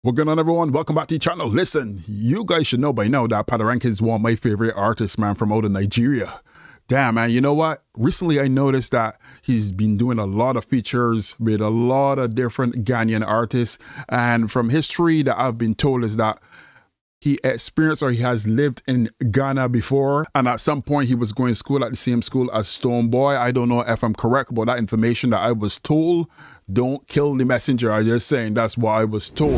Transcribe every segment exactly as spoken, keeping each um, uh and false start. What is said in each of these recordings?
What's going on, everyone? Welcome back to the channel. Listen, you guys should know by now that Patoranking is one of my favorite artists, man, from out of Nigeria. Damn, man, you know what? Recently, I noticed that he's been doing a lot of features with a lot of different Ghanaian artists. And from history that I've been told is that he experienced or he has lived in Ghana before. And at some point, he was going to school at the same school as Stonebwoy. I don't know if I'm correct about that information that I was told. Don't kill the messenger. I'm just saying that's what I was told.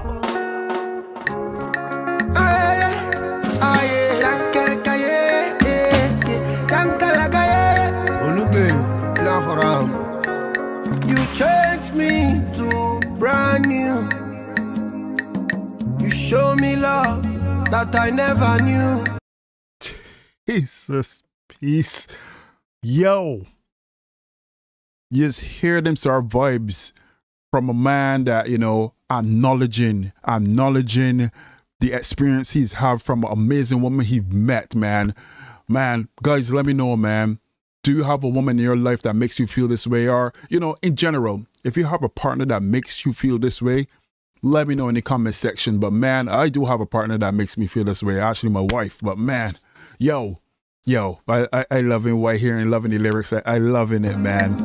You changed me to brand new. You show me love that I never knew. Jesus, peace. Yo. You just hear them sort of vibes from a man that, you know, acknowledging, acknowledging the experience he's had from an amazing woman he's met, man. Man, guys, let me know, man. Do you have a woman in your life that makes you feel this way? Or, you know, in general, if you have a partner that makes you feel this way, let me know in the comment section. But man, I do have a partner that makes me feel this way. Actually, my wife. But man, yo, yo, I, I, I love him right here and loving the lyrics. I, I loving it, man.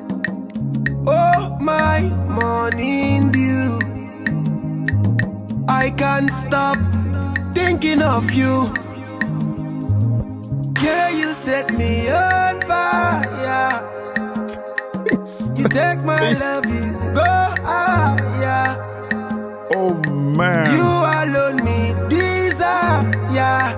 Oh, my morning dew. I can't stop thinking of you. Yeah, you set me on fire. You take my love, you go higher. Oh man, you alone me desire.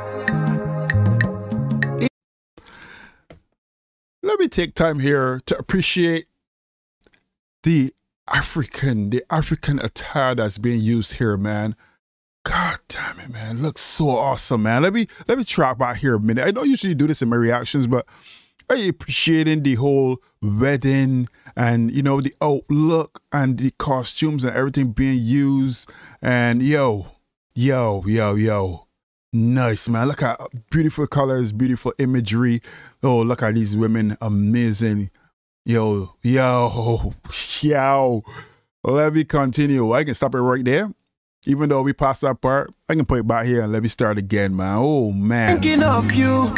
Let me take time here to appreciate the African, the African attire that's being used here, man. God damn it, man. Looks so awesome, man. Let me let me try back here a minute. I don't usually do this in my reactions, but are you appreciating the whole wedding and, you know, the outlook and the costumes and everything being used? And yo, yo, yo, yo. Nice, man. Look at beautiful colors, beautiful imagery. Oh, look at these women. Amazing. Yo, yo, yo. Let me continue. I can stop it right there. Even though we passed that part, I can put it back here and let me start again, man. Oh, man. Thinking of you.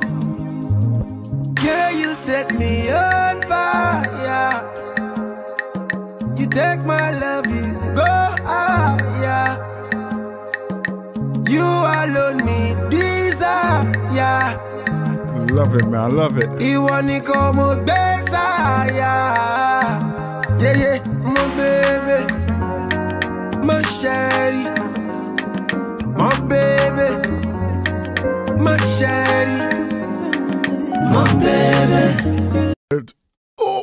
Yeah, you set me on fire. You take my love, you go higher. You alone me desire. Love it, man. I love it. You want to come with desire. Yeah, yeah, my baby. My sherry, my baby, my sherry, my baby. Oh,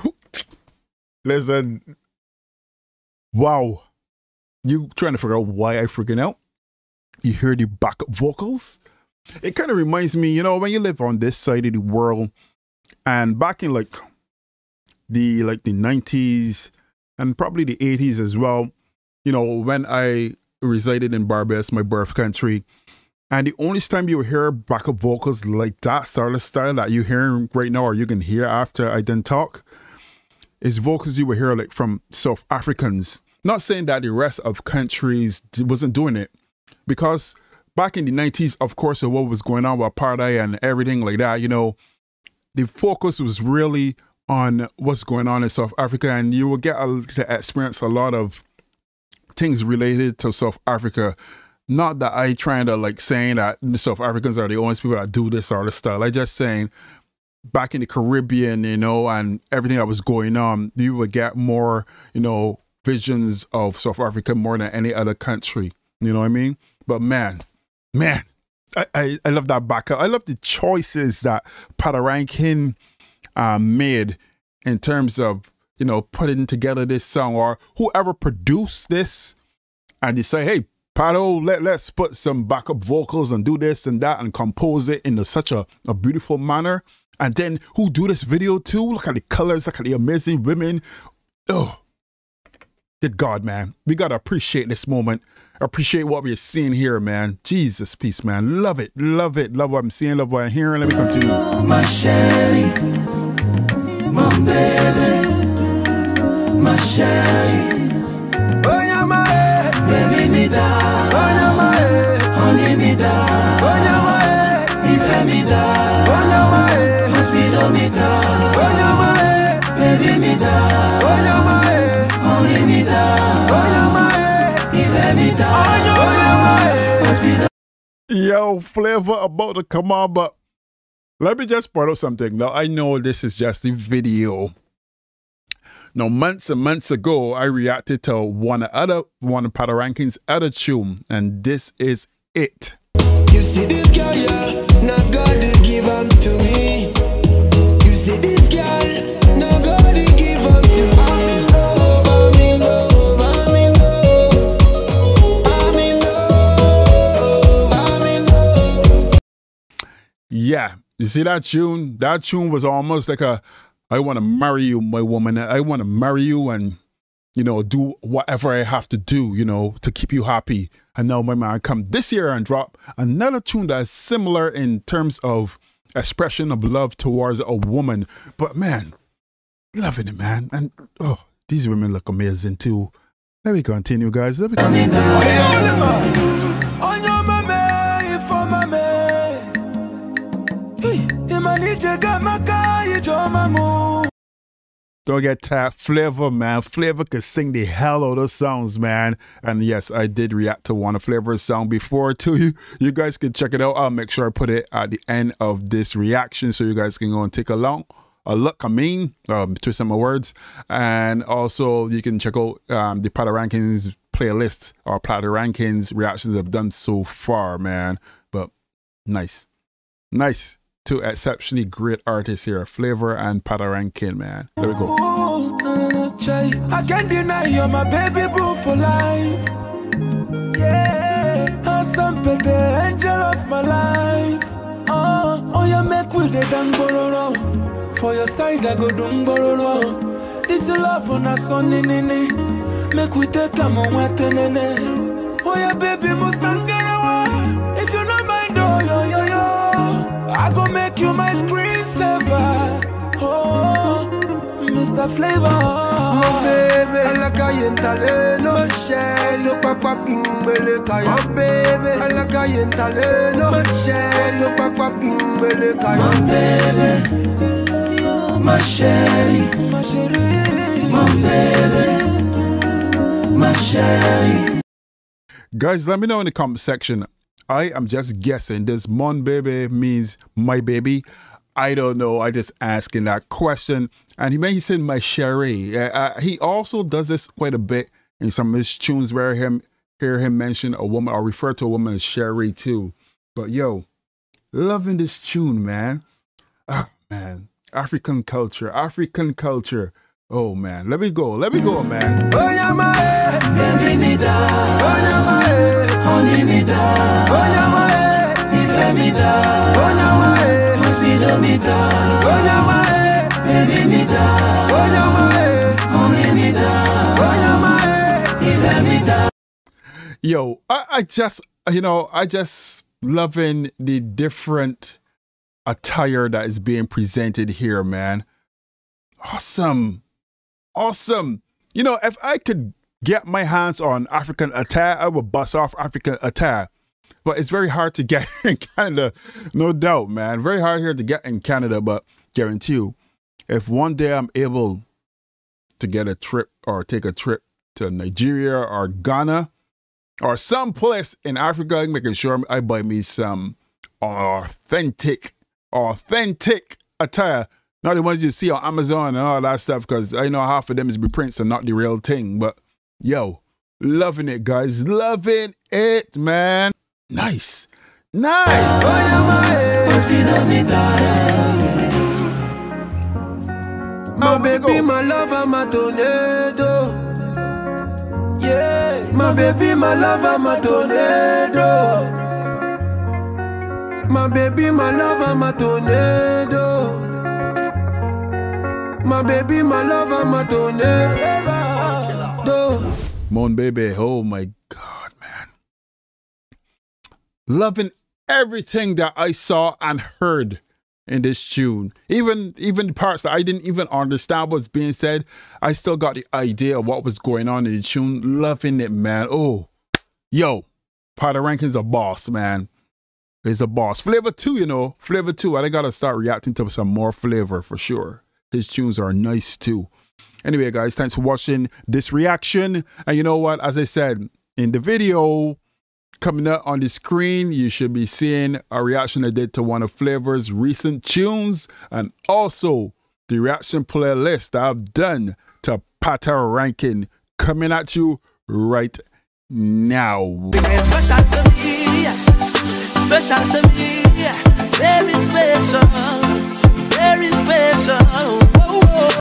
listen. Wow. You trying to figure out why I freaking out? You hear the backup vocals? It kind of reminds me, you know, when you live on this side of the world, and back in like the like the nineties and probably the eighties as well. You know, when I resided in Barbados, my birth country, and the only time you will hear backup vocals like that sort of style that you're hearing right now, or you can hear after I done talk, is vocals you will hear like from South Africans. Not saying that the rest of countries wasn't doing it, because back in the nineties, of course, of what was going on with apartheid and everything like that, you know, the focus was really on what's going on in South Africa, and you will get a, to experience a lot of things related to South Africa. Not that I trying to like saying that the South Africans are the only people that do this sort of style. I just saying back in the Caribbean, you know, and everything that was going on, you would get more, you know, visions of South Africa more than any other country. You know what I mean? But man, man, I, I, I love that backup. I love the choices that Patoranking uh, made in terms of, you know, putting together this song, or whoever produced this and they say, hey, Pato, let, let's put some backup vocals and do this and that and compose it in a, such a, a beautiful manner. And then who do this video too? Look at the colors, look at the amazing women. Oh, good God, man. We got to appreciate this moment. Appreciate what we're seeing here, man. Jesus, peace, man. Love it, love it. Love what I'm seeing, love what I'm hearing. Let me continue. Oh, my Shelly, my baby. my shine. Oh, yeah, my head, baby me da, onyama eh, honey me da, onyama eh, ife me da, onyama eh, hospital me da, onyama eh, baby me da, onyama eh, honey me da, onyama eh, ife me da, onyama eh, hospital. Yo, Flavor about to come on, but let me just point out something. Now, I know this is just a video. Now, months and months ago, I reacted to one other one of Patorankin's other tune, and this is it. You see this girl, yeah, not God to give them to me. You see this girl, not God to give them to me. I'm in love, I'm in love, I'm in love. I'm in love, I'm in love. Yeah, you see that tune? That tune was almost like a, I want to marry you, my woman. I want to marry you and, you know, do whatever I have to do, you know, to keep you happy. And now my man come this year and drop another tune that is similar in terms of expression of love towards a woman. But man, loving it, man. And oh, these women look amazing too. Let me continue, guys. Let me continue. Don't get tired. Flavor, man. Flavor could sing the hell out of songs, man. And yes, I did react to one of Flavor's song before too. You, you guys can check it out. I'll make sure I put it at the end of this reaction so you guys can go and take a long a look. I mean, um, twist my words. And also you can check out um, the Patorankin's playlist or Patorankin's reactions I've done so far, man. But nice, nice. Two exceptionally great artists here, Flavor and Patorankin, man. There we go. I can't deny you're my baby boo for life. Yeah, awesome, the angel of my life. Oh, oh, you make with the dangororo. For your side, I go dungororo. This is love on a sunny nini. Make we take a moment, nene. Oh, yeah, baby, musangarawa. If you don't mind, oh, yo, yo, yo. I go make you my screensaver. Oh, Mister Flavor. Oh, baby, I like I ain't taleno. Shell, look back back in Beleka. Oh, baby, I like I ain't taleno. Shell, look back back in Beleka. Oh, baby, my chérie, my chérie, my baby, my chérie. Guys, let me know in the comment section. I am just guessing. This Mon baby means my baby. I don't know. I just asking that question. And he mentioned my chérie. Uh, uh, he also does this quite a bit in some of his tunes where him hear him mention a woman or refer to a woman as chérie too. But yo, loving this tune, man. Ah, man. African culture. African culture. Oh man. Let me go. Let me go, man. Honey me da, onyama eh, ife me da, onyama eh, hospital me da, onyama eh, baby me da, onyama eh, honey me da, onyama eh, ife me da. Yo, I, I just, you know, I just loving the different attire that is being presented here, man. Awesome. Awesome. You know, if I could get my hands on African attire, I would bust off African attire. But it's very hard to get in Canada, no doubt, man. Very hard here to get in Canada, but guarantee you, if one day I'm able to get a trip or take a trip to Nigeria or Ghana or some place in Africa, I'm making sure I buy me some authentic, authentic attire. Not the ones you see on Amazon and all that stuff, because I know half of them is reprints and not the real thing, but yo, loving it, guys. Loving it, man. Nice. Nice. My baby, my lover, my tornado. Yeah. My baby, my lover, my tornado. My baby, my lover, my tornado. My baby, my lover, my tornado. Mon baby, oh my God, man. Loving everything that I saw and heard in this tune. Even, even the parts that I didn't even understand what's being said, I still got the idea of what was going on in the tune. Loving it, man. Oh, Yo, Potter Rankins a boss, man. He's a boss. Flavor two, you know. Flavor two. I gotta start reacting to some more Flavor for sure. His tunes are nice too. Anyway, guys, thanks for watching this reaction. And you know what? As I said, in the video coming up on the screen, you should be seeing a reaction I did to one of Flavor's recent tunes, and also the reaction playlist that I've done to Potter Ranking coming at you right now. Special to me, special to me, very special, very special.